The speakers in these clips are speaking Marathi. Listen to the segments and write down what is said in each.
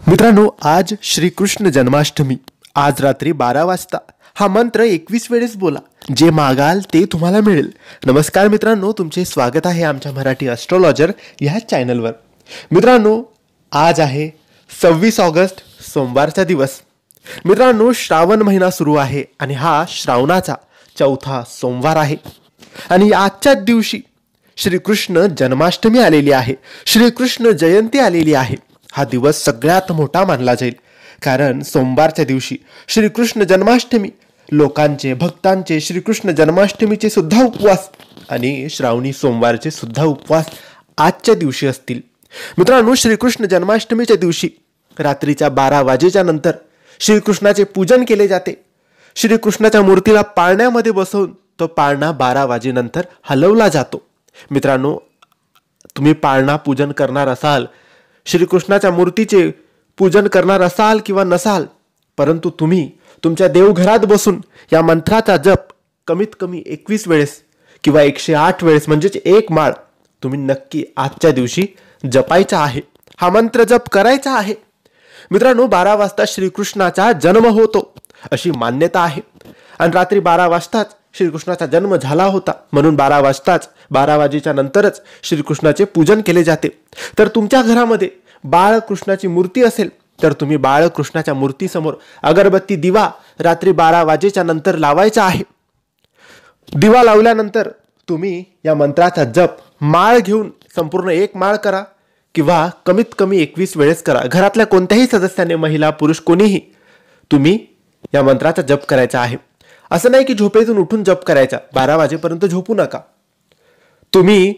मित्रांनो, आज श्रीकृष्ण जन्माष्टमी. आज रात्री 12 वाजता हा मंत्र 21 वेळेस बोला. जे मागाल ते तुम्हाला मिळेल. नमस्कार मित्रांनो, तुमचे स्वागत आहे आमच्या मराठी ॲस्ट्रोलॉजर ह्या चॅनलवर. मित्रांनो, आज आहे 26 ऑगस्ट, सोमवारचा दिवस. मित्रांनो, श्रावण महिना सुरू आहे आणि हा श्रावणाचा चौथा सोमवार आहे. आणि आजच्याच दिवशी श्रीकृष्ण जन्माष्टमी आलेली आहे, श्रीकृष्ण जयंती आलेली आहे. हा दिवस सगळ्यात मोठा मानला जाईल, कारण सोमवारच्या दिवशी श्रीकृष्ण जन्माष्टमी, लोकांचे भक्तांचे श्रीकृष्ण जन्माष्टमीचे सुद्धा उपवास आणि श्रावणी सोमवारचे सुद्धा उपवास आजच्या दिवशी असतील. मित्रांनो, श्रीकृष्ण जन्माष्टमीच्या दिवशी रात्रीच्या 12 वाजेच्या नंतर श्रीकृष्णाचे पूजन केले जाते. श्रीकृष्णाच्या मूर्तीला पाळण्यामध्ये बसवून तो पाळणा 12 वाजेनंतर हलवला जातो. मित्रांनो, तुम्ही पाळणा पूजन करणार असाल, श्रीकृष्णाच्या मूर्तीचे पूजन करणार असाल किंवा नसाल, परंतु तुम्ही तुमच्या देवघरात बसून या मंत्राचा जप कमीत कमी 21 वेळेस किंवा 108 वेळेस म्हणजेच एक माळ तुम्ही नक्की आजच्या दिवशी जपायचा आहे. हा मंत्र जप करायचा आहे. मित्रांनो, 12 वाजता श्रीकृष्णाचा जन्म होतो अशी मान्यता आहे आणि रात्री 12 वाजताच श्रीकृष्णाचा जन्म झाला होता, म्हणून 12 वाजेच्या नंतरच श्रीकृष्णाचे पूजन केले जाते. तर तुमच्या घरामध्ये बाळकृष्णाची मूर्ती असेल तर तुम्ही बाळकृष्णाच्या मूर्तीसमोर अगरबत्ती दिवा रात्री 12 वाजेच्या नंतर लावायचा आहे. दिवा लावल्यानंतर तुम्ही या मंत्राचा जप माळ घेऊन संपूर्ण एक माळ करा किंवा कमीत कमी 21 वेळेस करा. घरातल्या कोणत्याही सदस्याने, महिला पुरुष कोणीही, तुम्ही या मंत्राचा जप करायचा आहे. असं नाही की झोपेतून उठून जप करायचा. 12 वाजेपर्यंत झोपू नका. तुम्ही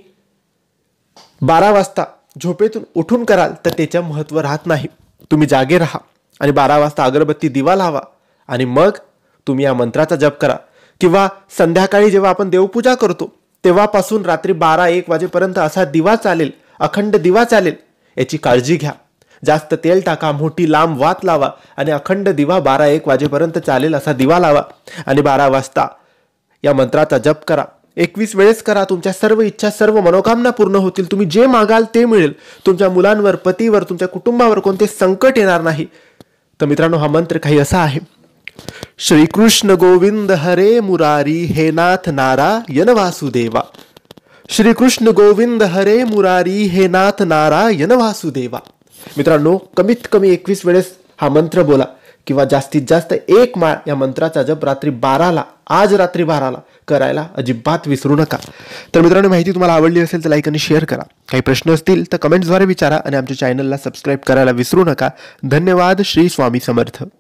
12 वाजता झोपेतून उठून कराल तर त्याचं महत्त्व राहत नाही. तुम्ही जागे राहा आणि 12 वाजता अगरबत्ती दिवा लावा आणि मग तुम्ही या मंत्राचा जप करा. किंवा संध्याकाळी जेव्हा आपण देवपूजा करतो तेव्हापासून रात्री 12-1 वाजेपर्यंत असा दिवा चालेल, अखंड दिवा चालेल. याची काळजी घ्या. जास्त तेल टाका, मोठी लांब वात लावा आणि अखंड दिवा 12-1 वाजेपर्यंत चालेल असा दिवा लावा आणि 12 वाजता या मंत्राचा जप करा. 21 वेळेस करा. तुमच्या सर्व इच्छा, सर्व मनोकामना पूर्ण होतील. तुम्ही जे मागाल ते मिळेल. तुमच्या मुलांवर, पतीवर, तुमच्या कुटुंबावर कोणते संकट येणार नाही. तर मित्रांनो, हा मंत्र काही असा आहे: श्रीकृष्ण गोविंद हरे मुरारी, हे नाथ नारायण वासुदेवा. श्रीकृष्ण गोविंद हरे मुरारी, हे नाथ नारायण वासुदेवा. मित्रांनो, कमीत कमी 21 वेळेस हा मंत्र बोला किंवा जास्तीत जास्त एक माळ या मंत्राचा जप रात्री 12ला, आज रात्री 12ला करायला अजिबात विसरू नका. तर मित्रांनो, माहिती तुम्हाला आवडली असेल तर लाईक आणि शेअर करा. काही प्रश्न असतील तर कमेंट्सद्वारे विचारा आणि आमच्या चॅनलला सबस्क्राईब करायला विसरू नका. धन्यवाद. श्री स्वामी समर्थ.